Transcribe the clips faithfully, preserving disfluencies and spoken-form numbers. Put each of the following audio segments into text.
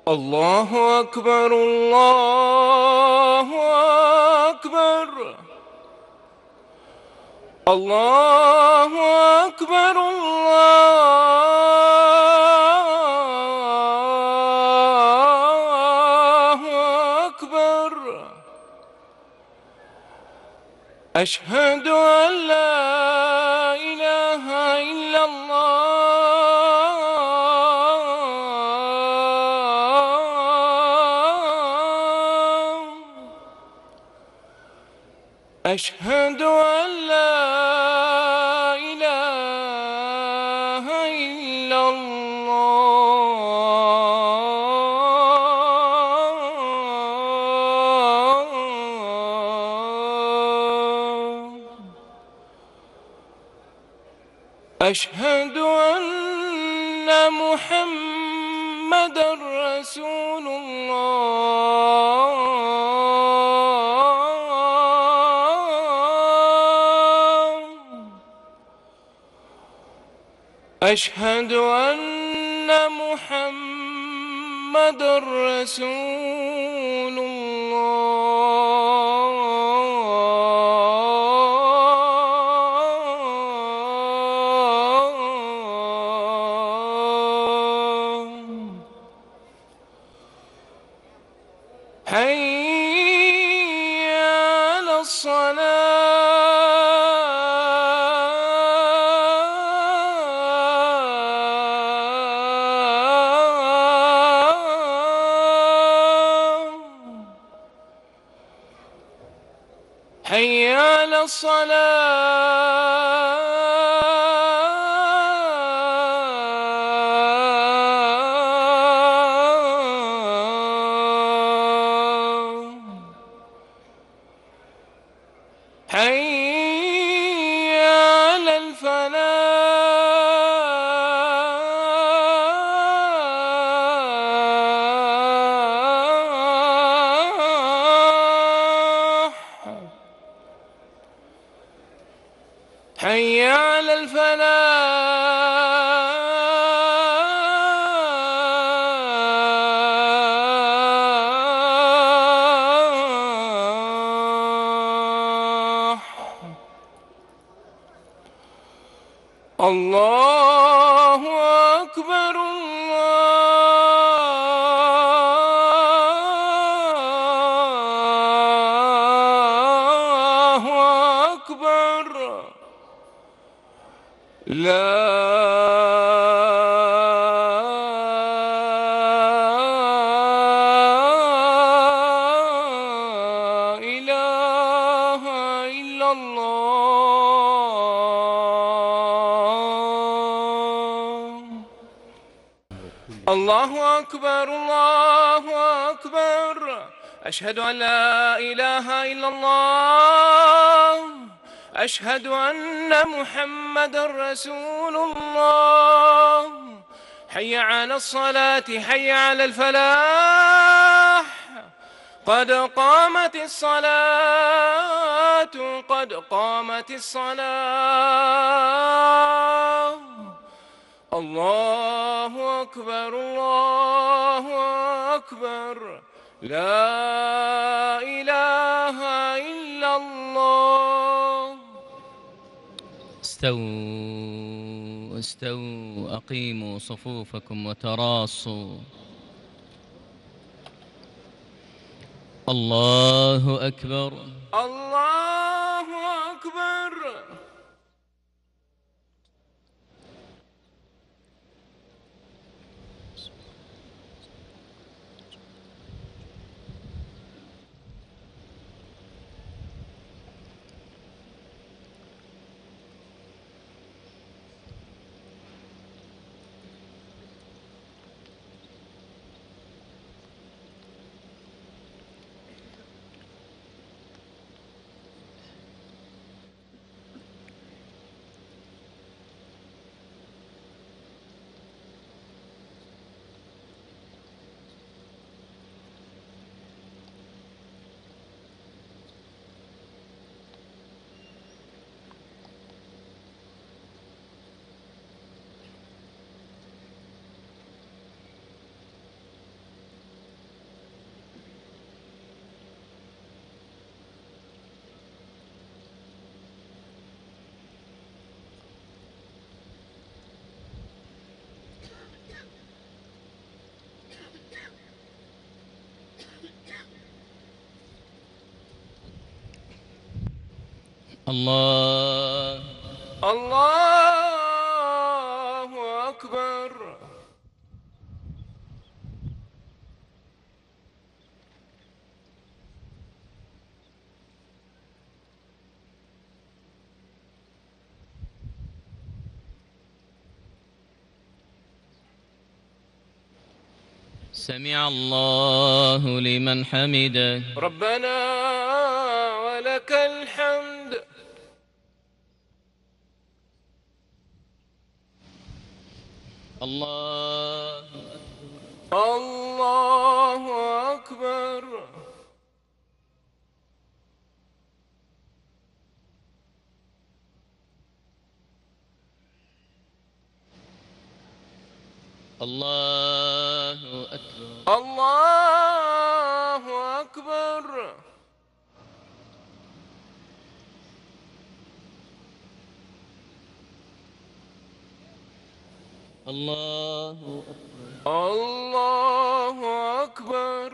الله أكبر الله أكبر الله أكبر الله أكبر. أشهد أن لا إله إلا الله. أشهد أن لا إله إلا الله. أشهد أن محمدًا رسول الله. أشهد أن محمدًا رسول الله. حي على الصلاة. حي على الصلاة. حي على الفلاح. حي على الفلاح. الله أكبر الله أكبر. لا إله إلا الله. الله أكبر الله أكبر. أشهد أن لا إله إلا الله. أشهد أن محمدًا رسول الله. حي على الصلاة حي على الفلاح. قد قامت الصلاة قد قامت الصلاة. الله أكبر الله أكبر. لا إله إلا الله. استووا استووا أقيموا صفوفكم وتراصوا. الله أكبر الله أكبر. الله الله أكبر. سمع الله لمن حمده. ربنا ولك الحمد. الله الله أكبر. الله أكبر. الله أكبر. الله أكبر. الله أكبر.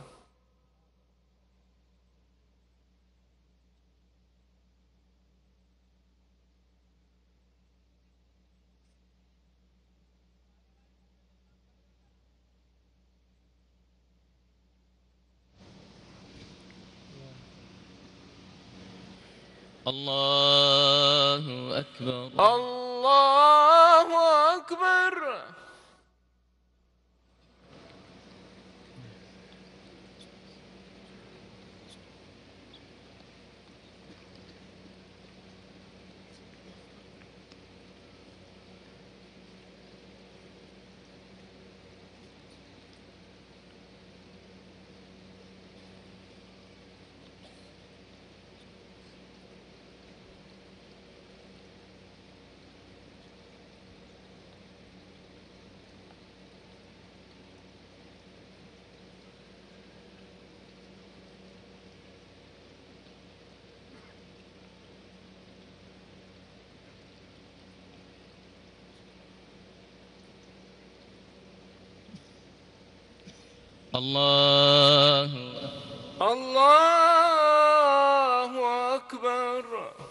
الله أكبر. الله أكبر. الله الله أكبر.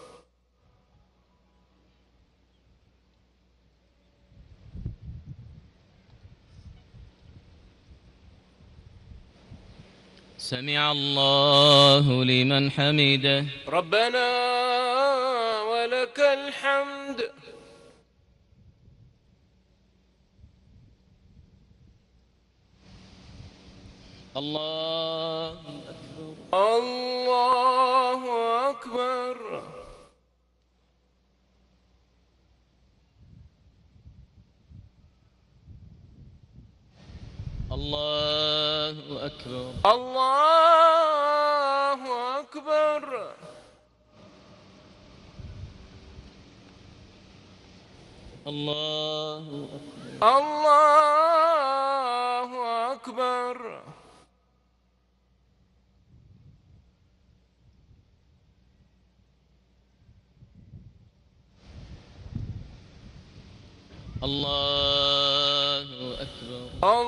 سمع الله لمن حمده. ربنا ولك الحمد. الله أكبر. الله أكبر. الله أكبر. الله أكبر. الله أكبر. الله أكبر. الله أكبر.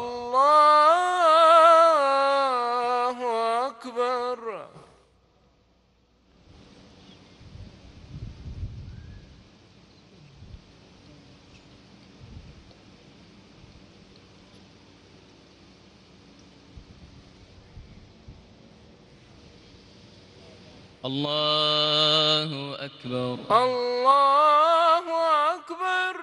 الله أكبر. الله أكبر. الله أكبر.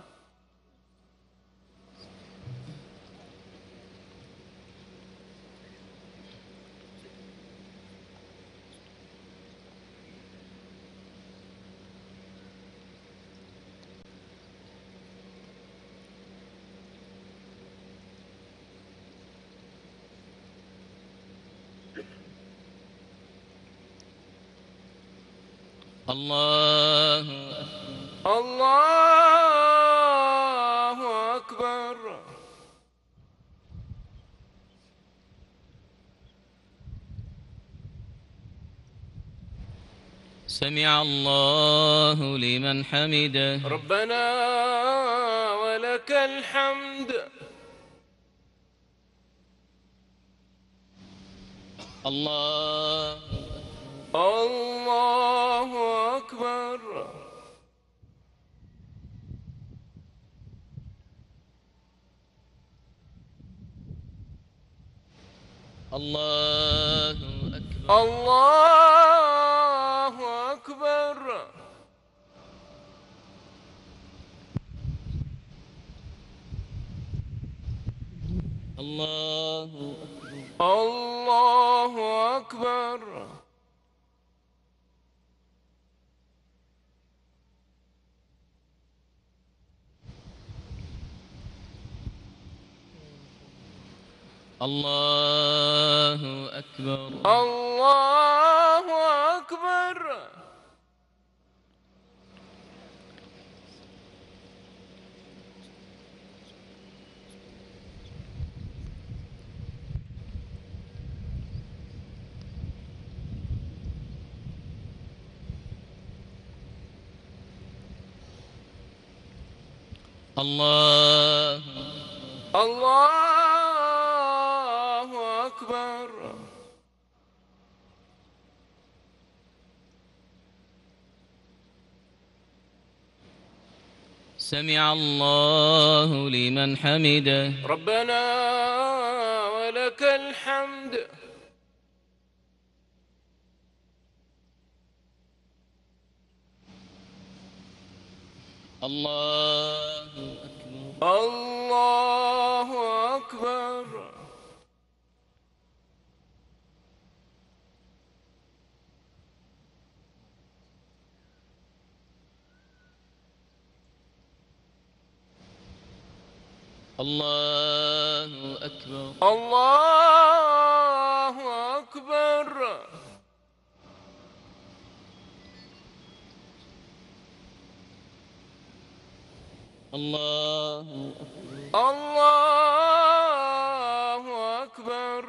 الله الله أكبر. سمع الله لمن حمده. ربنا ولك الحمد. الله الله الله أكبر. الله أكبر. الله أكبر. الله أكبر. الله أكبر. الله أكبر. الله الله أكبر. سمع الله لمن حمده. ربنا ولك الحمد. الله أكبر. الله أكبر. الله أكبر. الله أكبر. الله أكبر. الله أكبر.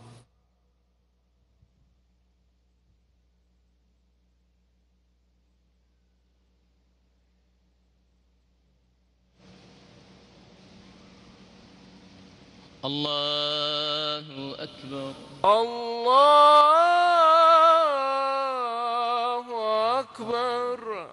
الله أكبر. الله أكبر.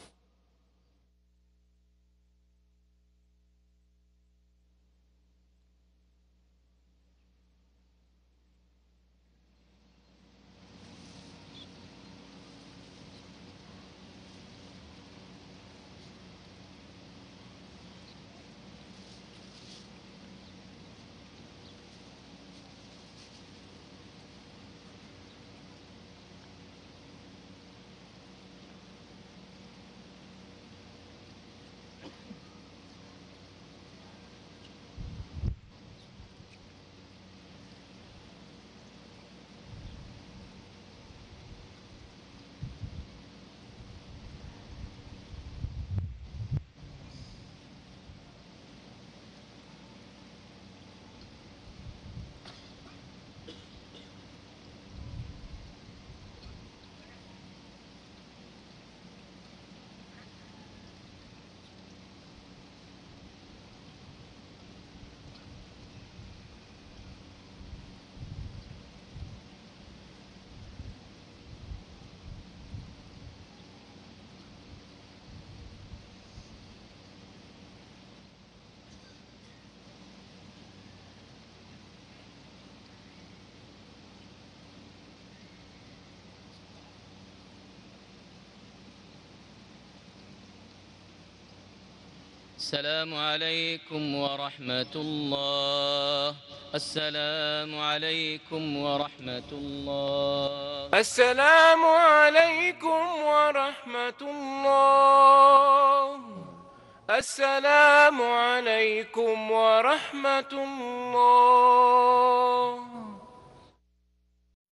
السلام عليكم ورحمة الله. السلام عليكم ورحمة الله. السلام عليكم ورحمة الله. السلام عليكم ورحمة الله.